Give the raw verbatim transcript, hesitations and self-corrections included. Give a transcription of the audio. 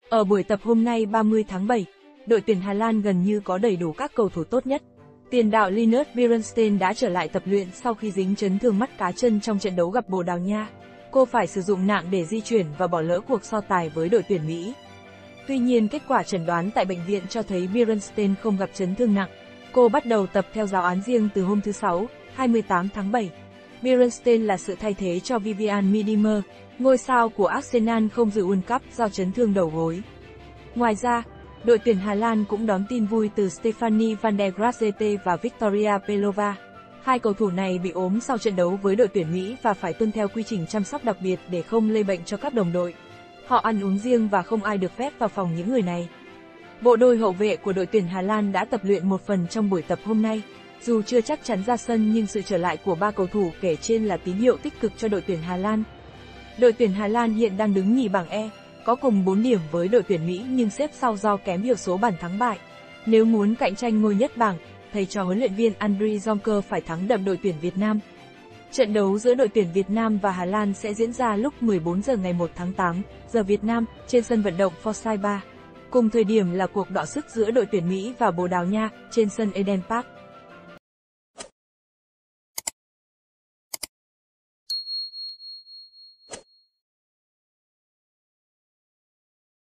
Ở buổi tập hôm nay ba mươi tháng bảy, đội tuyển Hà Lan gần như có đầy đủ các cầu thủ tốt nhất. Tiền đạo Linus Beerenstein đã trở lại tập luyện sau khi dính chấn thương mắt cá chân trong trận đấu gặp Bồ Đào Nha. Cô phải sử dụng nạng để di chuyển và bỏ lỡ cuộc so tài với đội tuyển Mỹ. Tuy nhiên, kết quả chẩn đoán tại bệnh viện cho thấy Beerenstein không gặp chấn thương nặng. Cô bắt đầu tập theo giáo án riêng từ hôm thứ Sáu, hai mươi tám tháng bảy. Beerenstein là sự thay thế cho Vivianne Miedema, ngôi sao của Arsenal không dự World Cup do chấn thương đầu gối. Ngoài ra, đội tuyển Hà Lan cũng đón tin vui từ Stephanie van der Graafschete và Victoria Pelova. Hai cầu thủ này bị ốm sau trận đấu với đội tuyển Mỹ và phải tuân theo quy trình chăm sóc đặc biệt để không lây bệnh cho các đồng đội. Họ ăn uống riêng và không ai được phép vào phòng những người này. Bộ đôi hậu vệ của đội tuyển Hà Lan đã tập luyện một phần trong buổi tập hôm nay. Dù chưa chắc chắn ra sân nhưng sự trở lại của ba cầu thủ kể trên là tín hiệu tích cực cho đội tuyển Hà Lan. Đội tuyển Hà Lan hiện đang đứng nhì bảng E, có cùng bốn điểm với đội tuyển Mỹ nhưng xếp sau do kém hiệu số bàn thắng bại. Nếu muốn cạnh tranh ngôi nhất bảng, thầy trò huấn luyện viên Andriy Zonker phải thắng đậm đội tuyển Việt Nam. Trận đấu giữa đội tuyển Việt Nam và Hà Lan sẽ diễn ra lúc mười bốn giờ ngày một tháng tám, giờ Việt Nam, trên sân vận động Forsyth ba. Cùng thời điểm là cuộc đọ sức giữa đội tuyển Mỹ và Bồ Đào Nha, trên sân Eden Park.